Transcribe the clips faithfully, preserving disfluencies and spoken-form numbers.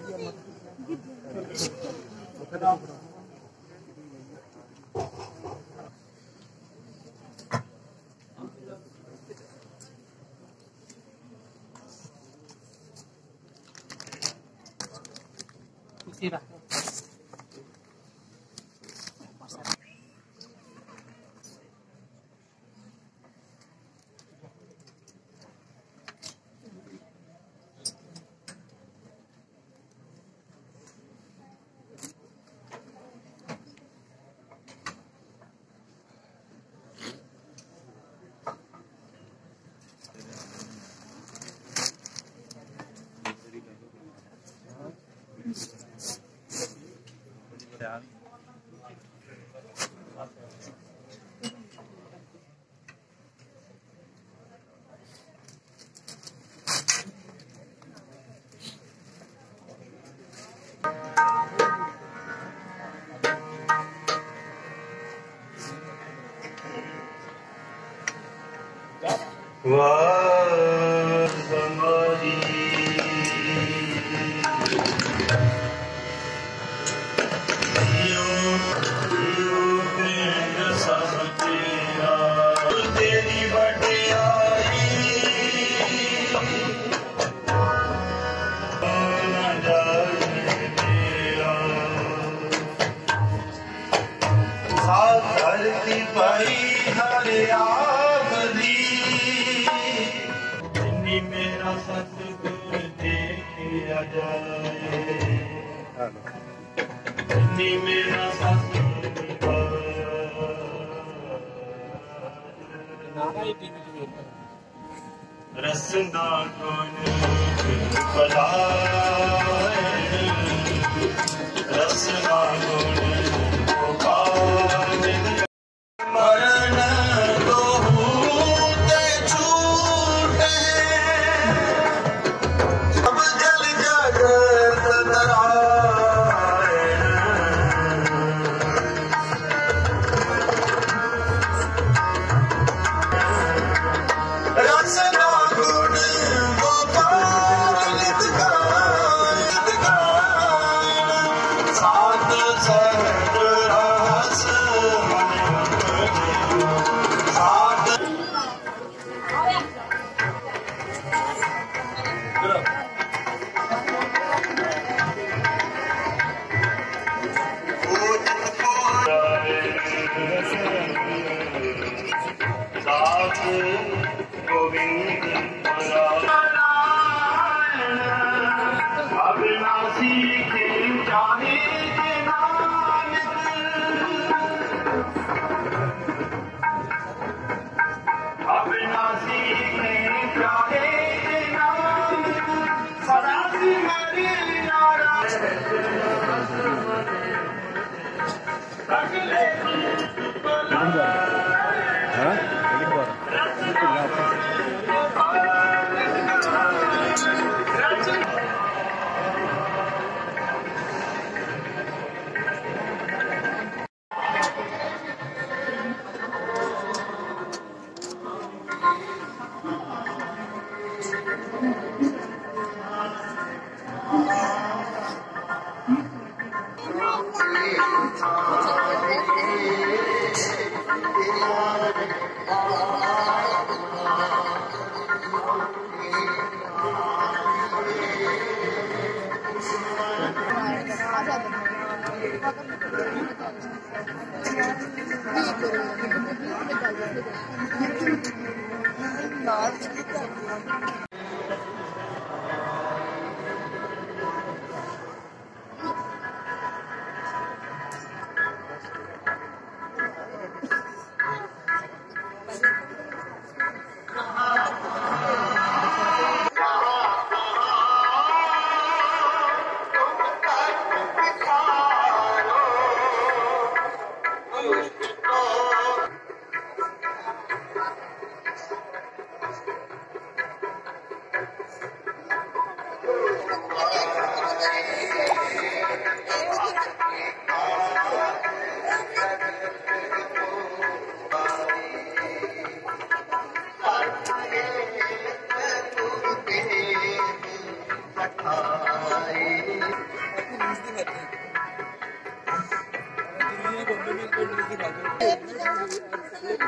रसना गुण बलाए रसना गुण मरण तो होते छूटे अब जल जगत तराए रसना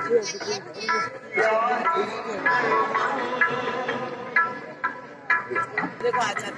देखो अच्छा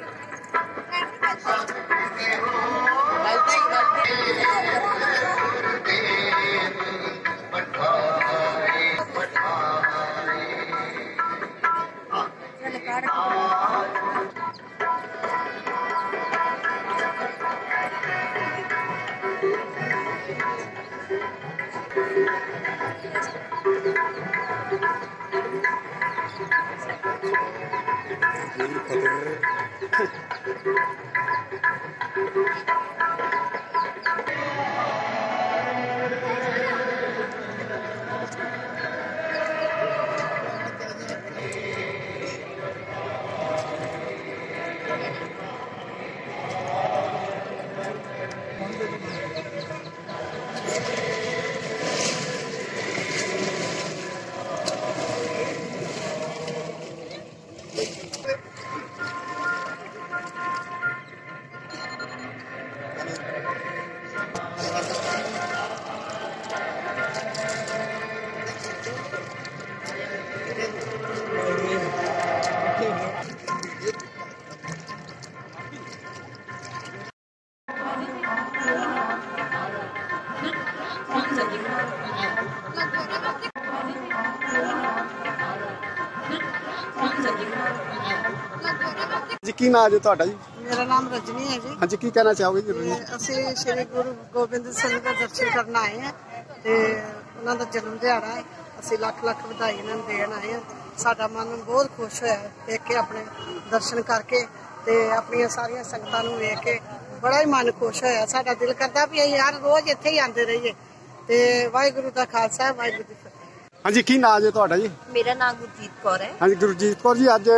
जी की नाम है ਤੁਹਾਡਾ ਜੀ? मेरा नाम रजनी है जी। हाँ जी की कहना चाहोगे जी? ਅਸੀਂ ਸ਼੍ਰੀ ਗੁਰੂ ਗੋਬਿੰਦ ਸਿੰਘ ਦਾ ਦਰਸ਼ਨ ਕਰਨ ਆਏ ਹਾਂ ਤੇ ਉਹਨਾਂ ਦਾ ਜਨਮ ਦਿਹਾੜਾ ਹੈ। ਅਸੀਂ ਲੱਖ ਲੱਖ ਵਧਾਈ ਇਹਨਾਂ ਨੂੰ ਦੇਣ ਆਏ ਹਾਂ। ਸਾਡਾ ਮਨ ਬਹੁਤ ਖੁਸ਼ ਹੋਇਆ ਦੇਖ ਕੇ, ਆਪਣੇ ਦਰਸ਼ਨ ਕਰਕੇ ਤੇ ਆਪਣੀਆਂ ਸਾਰੀਆਂ ਸੰਗਤਾਂ ਨੂੰ ਵੇਖ ਕੇ ਬੜਾ ਹੀ ਮਨ ਖੁਸ਼ ਹੋਇਆ। ਸਾਡਾ ਦਿਲ ਕਰਦਾ ਵੀ ਅਸੀਂ ਯਾਰ ਰੋਜ਼ ਇੱਥੇ ਹੀ ਆਉਂਦੇ ਰਹੀਏ। ਤੇ ਵਾਹਿਗੁਰੂ ਦਾ ਖਾਲਸਾ, ਵਾਹਿਗੁਰੂ ਦੀ ਫਤਿਹ। हाँ जी की नाम है ਤੁਹਾਡਾ ਜੀ? मेरा नाम गुरजीत कौर है। हाँ जी गुरजीत कौर जी, ਅੱਜ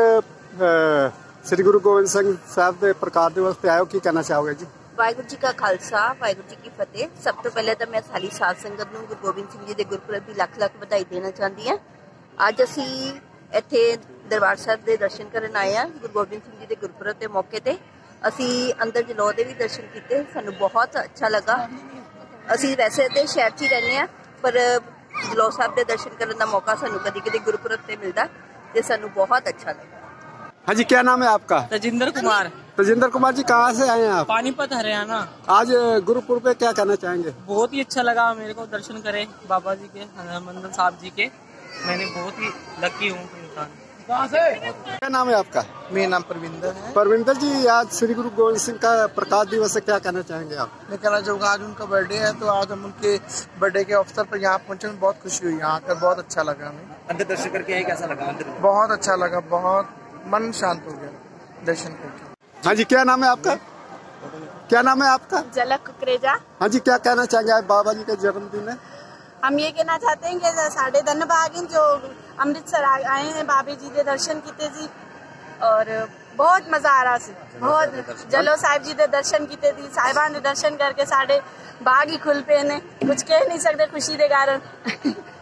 श्री गुरु गोबिंद सिंह साहब ਦੇ ਪ੍ਰਕਾਸ਼ ਦਿਵਸ ਤੇ ਆਏ ਹੋ, ਕੀ ਕਹਿਣਾ ਚਾਹੋਗੇ ਜੀ? ਵਾਹਿਗੁਰੂ ਜੀ ਕਾ ਖਾਲਸਾ, ਵਾਹਿਗੁਰੂ ਜੀ ਕੀ ਫਤਿਹ। ਸਭ ਤੋਂ ਪਹਿਲੇ ਤਾਂ ਮੈਂ ਸਾਰੀ ਸਾਧ ਸੰਗਤ ਨੂੰ ਗੁਰੂ ਗੋਬਿੰਦ ਸਿੰਘ ਜੀ ਦੇ ਗੁਰਪੁਰਬ ਦੀ ਲੱਖ ਲੱਖ ਵਧਾਈ ਦੇਣਾ ਚਾਹੁੰਦੀ ਹਾਂ। ਅੱਜ ਅਸੀਂ ਇੱਥੇ ਦਰਬਾਰ ਸਾਹਿਬ ਦੇ ਦਰਸ਼ਨ ਕਰਨ ਆਏ ਹਾਂ। ਗੁਰੂ ਗੋਬਿੰਦ ਸਿੰਘ ਜੀ ਦੇ ਗੁਰਪੁਰਬ ਦੇ ਮੌਕੇ ਤੇ ਅਸੀਂ ਅੰਦਰ ਜਲੌ ਦੇ ਵੀ ਦਰਸ਼ਨ ਕੀਤੇ। ਸਾਨੂੰ ਬਹੁਤ ਅੱਛਾ ਲੱਗਾ। ਅਸੀਂ ਵੈਸੇ ਤੇ ਸ਼ਹਿਰ 'ਚ ਹੀ ਰਹਿੰਦੇ ਹਾਂ, ਪਰ ਜਲੌ ਸਾਹਿਬ ਦੇ ਦਰਸ਼ਨ ਕਰਨ ਦਾ ਮੌਕਾ ਸਾਨੂੰ ਕਦੀ ਕਦੀ ਗੁਰਪੁਰਬ ਤੇ ਮਿਲਦਾ ਤੇ ਸਾਨੂੰ ਬਹੁਤ ਅੱਛਾ ਲੱਗਾ। हाँ जी क्या नाम है आपका? तजिंदर कुमार। तजिंदर कुमार जी कहाँ से आए हैं आप? पानीपत हरियाणा। आज गुरुपुरब पे क्या कहना चाहेंगे? बहुत ही अच्छा लगा मेरे को दर्शन करे बाबा जी के, हरमंदर साहब जी के। मैंने बहुत ही लकी हूँ इंसान। क्या नाम है आपका? मेरा नाम परविंदर है। परविंदर जी आज श्री गुरु गोविंद सिंह का प्रकाश दिवस है, क्या कहना चाहेंगे आप? मैं कहना चाहूँगा आज उनका बर्थडे है, तो आज हम उनके बर्थडे के अवसर पर यहाँ पहुँचे, में बहुत खुशी हुई। यहाँ आकर बहुत अच्छा लगा हमें। अंदर दर्शन करके आए, कैसा लगा अंदर? बहुत अच्छा लगा, बहुत मन शांत हो गया दर्शन करके। हाँ जी क्या नाम है आपका? क्या नाम है आपका? झलक कुकरेजा। हाँ जी क्या कहना चाहेंगे आज बाबा जी का जन्मदिन है? हम ये कहना चाहते हैं कि साढ़े धन भाग जो अमृतसर आए हैं, बाबे जी के दर्शन किए जी और बहुत मजा आ रहा सी। बहुत जलो साहिब जी के दर्शन किए थे, साहिबा ने दर्शन करके साढ़े बाग ही खुल पे ने, कुछ कह नहीं सकते खुशी के कारण।